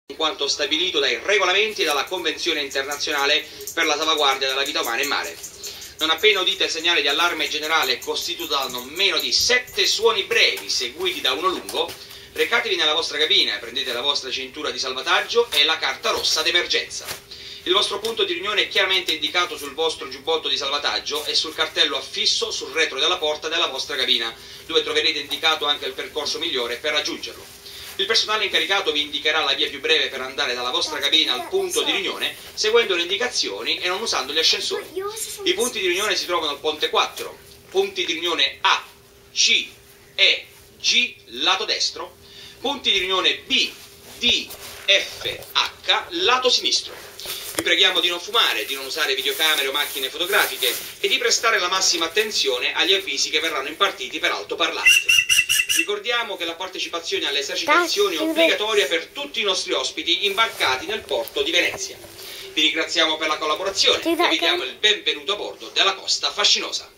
in quanto stabilito dai regolamenti e dalla Convenzione internazionale per la salvaguardia della vita umana in mare. Non appena udite il segnale di allarme generale costituito da non meno di 7 suoni brevi seguiti da uno lungo, recatevi nella vostra cabina, prendete la vostra cintura di salvataggio e la carta rossa d'emergenza. Il vostro punto di riunione è chiaramente indicato sul vostro giubbotto di salvataggio e sul cartello affisso sul retro della porta della vostra cabina, dove troverete indicato anche il percorso migliore per raggiungerlo. Il personale incaricato vi indicherà la via più breve per andare dalla vostra cabina al punto di riunione, seguendo le indicazioni e non usando gli ascensori. I punti di riunione si trovano al ponte 4, punti di riunione A, C, E, G, lato destro, punti di riunione B, D, F, H, lato sinistro. Vi preghiamo di non fumare, di non usare videocamere o macchine fotografiche e di prestare la massima attenzione agli avvisi che verranno impartiti per altoparlante. Ricordiamo che la partecipazione alle esercitazioni è obbligatoria per tutti i nostri ospiti imbarcati nel porto di Venezia. Vi ringraziamo per la collaborazione e vi diamo il benvenuto a bordo della Costa Fascinosa.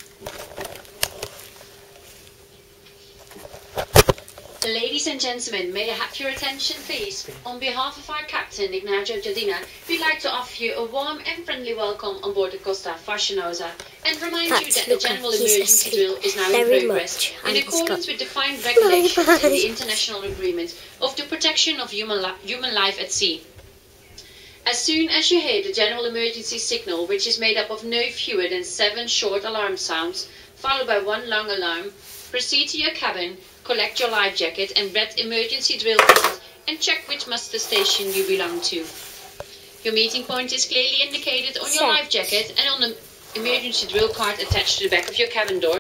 Ladies and gentlemen, may I have your attention please? On behalf of our captain, Ignacio Giardina, we'd like to offer you a warm and friendly welcome on board the Costa Fascinosa and remind you that the general emergency drill is now in progress in accordance with defined regulations in the International Agreement of the Protection of Human Life at Sea. As soon as you hear the general emergency signal, which is made up of no fewer than 7 short alarm sounds, followed by 1 long alarm, proceed to your cabin, collect your life jacket and red emergency drill card and check which muster station you belong to. Your meeting point is clearly indicated on your life jacket and on the emergency drill card attached to the back of your cabin door.